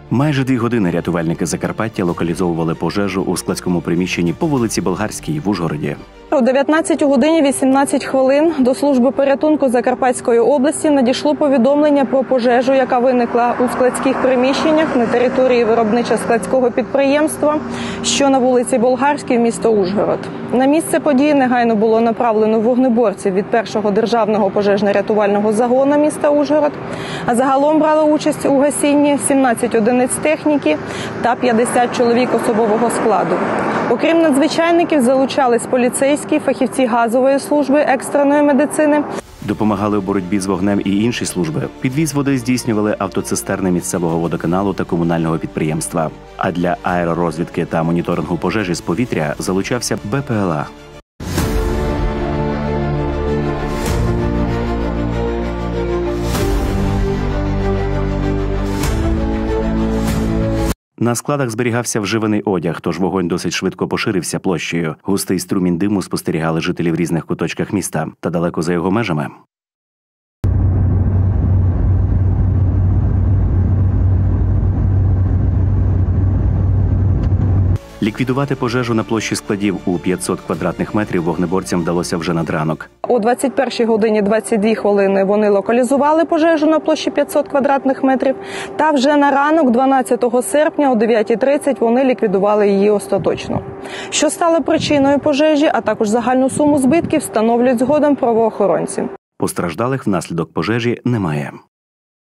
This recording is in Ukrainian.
Майже 2 години рятувальники Закарпаття локалізовували пожежу у складському приміщенні по вулиці Болгарській в Ужгороді. О 19 годині 18 хвилин до служби порятунку Закарпатської області надійшло повідомлення про пожежу, яка виникла у складських приміщеннях на території виробничо-складського підприємства, що на вулиці Болгарській, місто Ужгород. На місце події негайно було направлено вогнеборців від 1-го державного пожежно-рятувального загону міста Ужгород, а загалом брали участь у гасінні 17 одиниць техніки та 50 чоловік особового складу. Окрім надзвичайників, залучались поліцейські, фахівці газової служби екстреної медицини. Допомагали у боротьбі з вогнем і інші служби. Підвіз води здійснювали автоцистерни місцевого водоканалу та комунального підприємства. А для аеророзвідки та моніторингу пожежі з повітря залучався БПЛА. На складах зберігався вживаний одяг, тож вогонь досить швидко поширився площею. Густий струмінь диму спостерігали жителі в різних куточках міста та далеко за його межами. Ліквідувати пожежу на площі складів у 500 квадратних метрів вогнеборцям вдалося вже над ранок. О 21 годині 22 хвилини вони локалізували пожежу на площі 500 квадратних метрів. Та вже на ранок, 12 серпня о 9:30 вони ліквідували її остаточно. Що стало причиною пожежі, а також загальну суму збитків, встановлюють згодом правоохоронці. Постраждалих внаслідок пожежі немає.